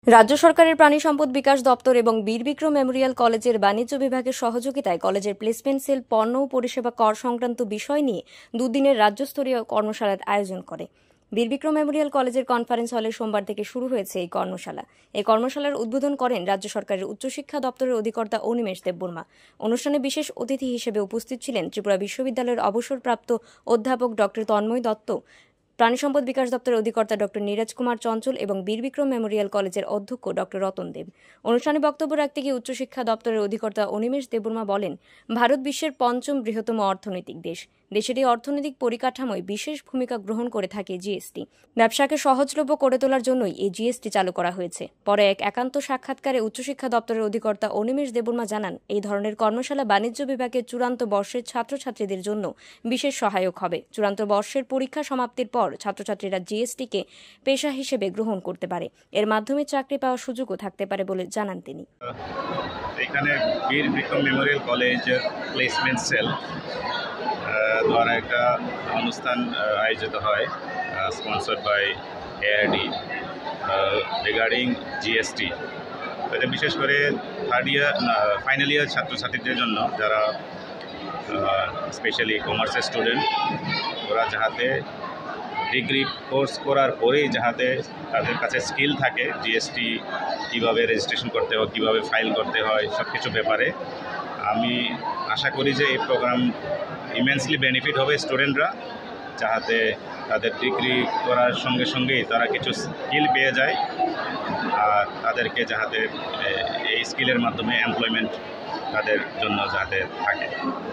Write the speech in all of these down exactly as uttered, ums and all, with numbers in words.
রাজ্য সরকারের প্রাণী সম্পদ বিকাশ দপ্তর এবং বীর বিক্রম মেমোরিয়াল কলেজের বাণিজ্য বিভাগের সহযোগিতায় কলেজের প্লেসমেন্ট সেল পণ্য ও পরিষেবা কর সংক্রান্ত বিষয় নিয়ে দুদিনের রাজ্যস্তরীয় কর্মশালার আয়োজন করে। বীর বিক্রম মেমোরিয়াল কলেজের কনফারেন্স হলে সোমবার থেকে শুরু হয়েছে এই কর্মশালা। এই কর্মশালার উদ্বোধন করেন রাজ্য সরকারের উচ্চশিক্ষা দপ্তরের অধিকর্তা অনিমেষ দেববর্মা। অনুষ্ঠানে বিশেষ অতিথি হিসেবে উপস্থিত ছিলেন ত্রিপুরা বিশ্ববিদ্যালয়ের অবসরপ্রাপ্ত অধ্যাপক ডক্টর তন্ময় দত্ত, প্রাণী সম্পদ বিকাশ দপ্তরের অধিকর্তা ডক্টর নীরজ কুমার চঞ্চল এবং বীর বিক্রম মেমোরিয়াল কলেজের অধ্যক্ষ ডক্টর রতন দেব। অনুষ্ঠানে বক্তব্য রাখতে গিয়ে উচ্চশিক্ষা দপ্তরের অধিকর্তা অনিমেষ দেববর্মা বলেন, ভারত বিশ্বের পঞ্চম বৃহত্তম অর্থনৈতিক দেশ। দেশের এই অর্থনৈতিক পরিকাঠামোয় বিশেষ ভূমিকা গ্রহণ করে থাকে জিএসটি। ব্যবসাকে সহজলভ্য করে তোলার জন্যই এই জিএসটি চালু করা হয়েছে। পরে এক একান্ত সাক্ষাৎকারে উচ্চশিক্ষা দপ্তরের অধিকর্তা অনিমেষ দেববর্মা জানান, এই ধরনের কর্মশালা বাণিজ্য বিভাগের চূড়ান্ত বর্ষের ছাত্রছাত্রীদের জন্য বিশেষ সহায়ক হবে। চূড়ান্ত বর্ষের পরীক্ষা সমাপ্তির পর ছাত্রছাত্রীরা জিএসটিকে পেশা হিসেবে গ্রহণ করতে পারে। এর মাধ্যমে চাকরি পাওয়ার সুযোগও থাকতে পারে বলে জানান তিনি। এখানে Bir Bikram memorial college placement cell দ্বারা একটা অনুষ্ঠান আয়োজিত হয়, sponsored by ARD regarding GST. এটা বিশেষ করে থার্ড ইয়ার ফাইনাল ইয়ার ছাত্রছাত্রীদের জন্য, যারা স্পেশালি কমার্সের স্টুডেন্ট, ওরা যাহাতে ডিগ্রি কোর্স করার পরেই যাহাতে তাদের কাছে স্কিল থাকে জিএসটি কীভাবে রেজিস্ট্রেশন করতে হয়, কীভাবে ফাইল করতে হয়, সব কিছু ব্যাপারে। আমি আশা করি যে এই প্রোগ্রাম ইমেন্সলি বেনিফিট হবে স্টুডেন্টরা, যাহাতে তাদের ডিগ্রি করার সঙ্গে সঙ্গেই তারা কিছু স্কিল পেয়ে যায় আর তাদেরকে যাহাতে এই স্কিলের মাধ্যমে এমপ্লয়মেন্ট তাদের জন্য যাতে থাকে।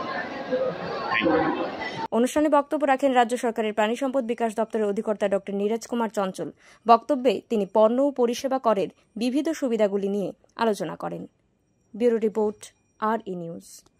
অনুষ্ঠানে বক্তব্য রাখেন রাজ্য সরকারের প্রাণী সম্পদ বিকাশ দপ্তরের অধিকর্তা ডক্টর নীরজ কুমার চঞ্চল। বক্তব্যে তিনি পণ্য ও পরিষেবা করের বিবিধ সুবিধাগুলি নিয়ে আলোচনা করেন। ব্যুরো রিপোর্ট, আর ই নিউজ।